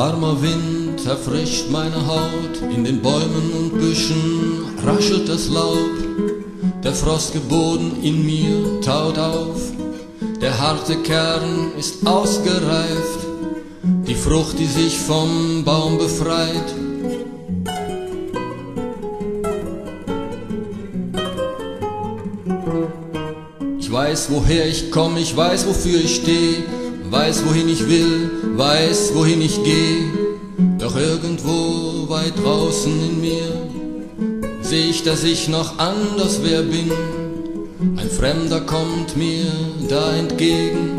Warmer Wind erfrischt meine Haut, in den Bäumen und Büschen raschelt das Laub. Der frostige Boden in mir taut auf, der harte Kern ist ausgereift, die Frucht, die sich vom Baum befreit. Ich weiß, woher ich komme, ich weiß, wofür ich stehe, weiß, wohin ich will, weiß, wohin ich gehe. Doch irgendwo weit draußen in mir seh ich, dass ich noch anders wer bin. Ein Fremder kommt mir da entgegen.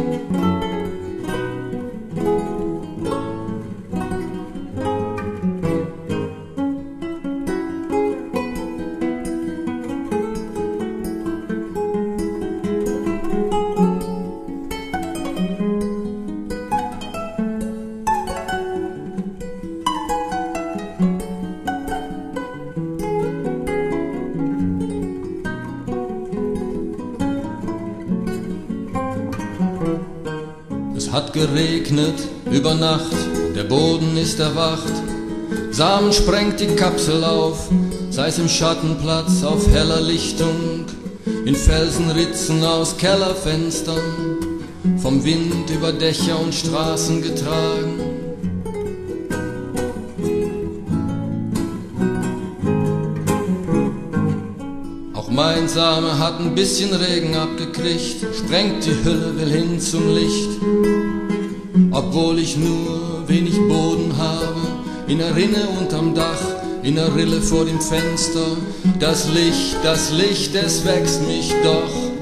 Es hat geregnet über Nacht, der Boden ist erwacht. Samen sprengt die Kapsel auf, sei es im Schattenplatz auf heller Lichtung, in Felsenritzen aus Kellerfenstern, vom Wind über Dächer und Straßen getragen. Auch mein Same hat ein bisschen Regen abgekriegt, sprengt die Hülle, will hin zum Licht. Obwohl ich nur wenig Boden habe, in der Rinne unterm Dach, in der Rille vor dem Fenster. Das Licht, es wächst mich doch.